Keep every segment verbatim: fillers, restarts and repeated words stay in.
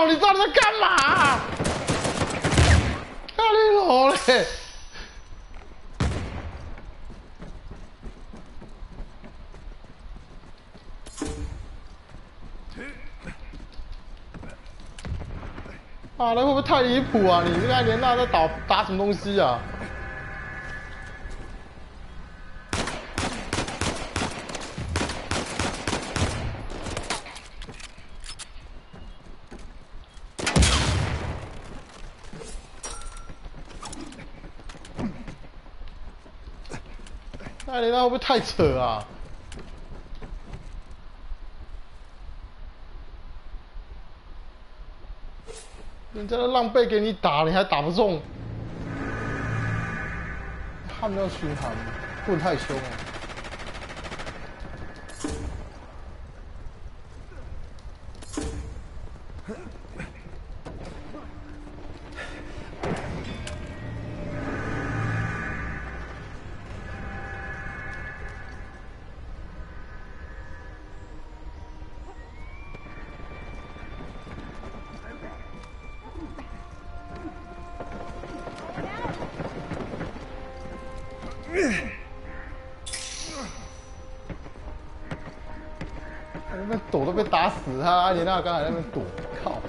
你到底在干嘛？看你老嘞！啊，那会不会太离谱啊？你这个艾莲娜在打打什么东西啊？艾莲娜会不会太扯啊？人家的浪贝给你打，你还打不中？汉妙巡航，混太凶了。那边躲都被打死他，阿莲娜刚才在那边躲，靠！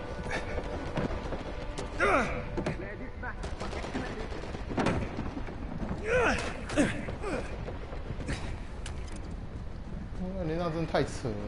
阿莲娜真的太扯了。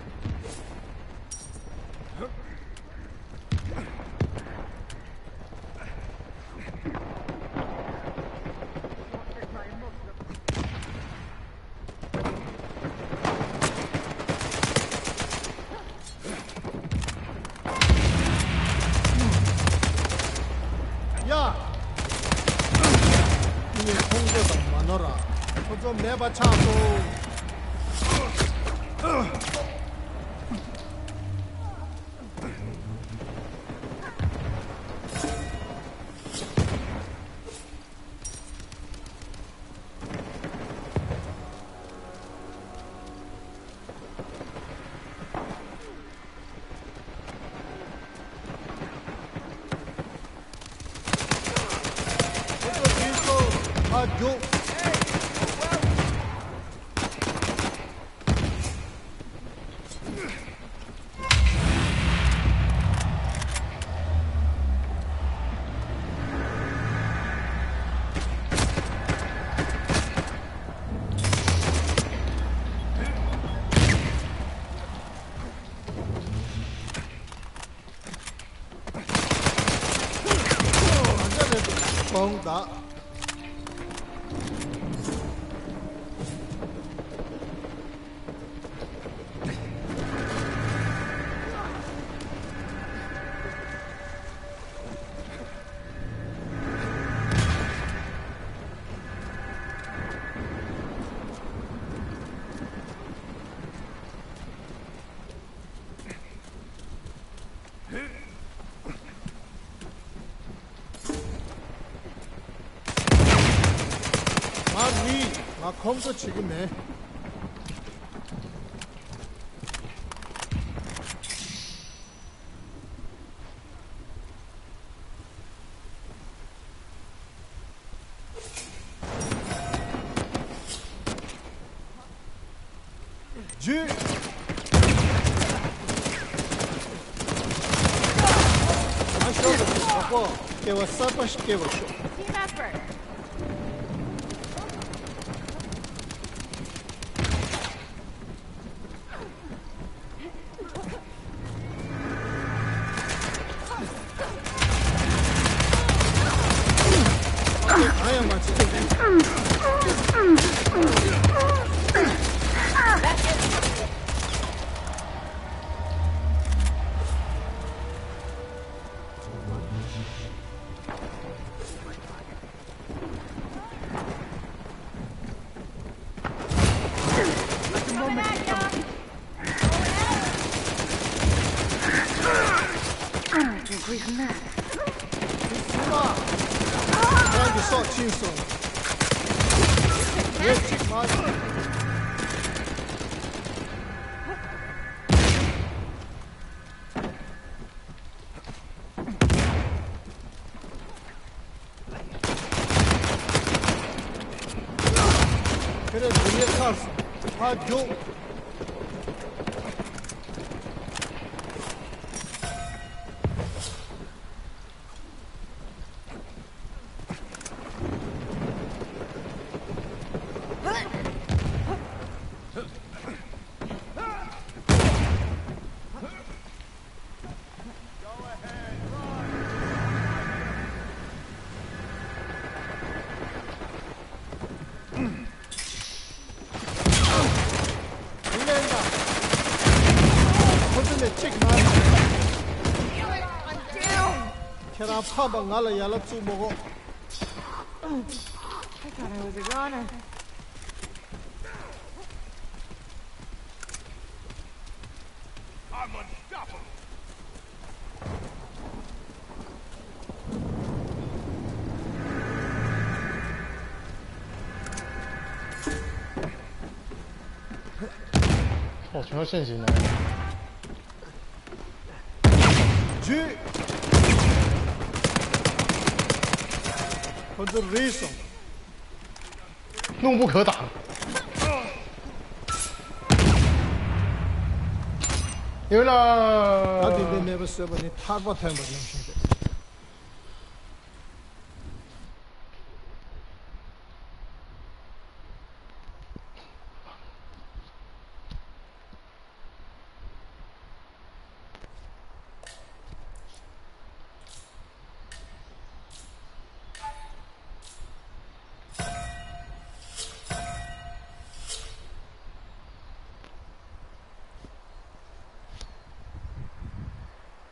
내 받쳐고 아주 뻥다 아, 컴퓨터 지금 해. 지. 아쉬워. 아빠, 깨워 싸빠 쉽게 해보쇼. Team effort. 아야 맞지. Increase mass. Trying to sort chainsaw. Yes, chick, man. 他丢。他怕把俺了眼了做不好。 I thought I was a goner. I'm unstoppable. 哦，全是现行的。 狙。或者雷手。 怒不可挡。赢了。 那对对，那不是吧？你他不太不行，现在。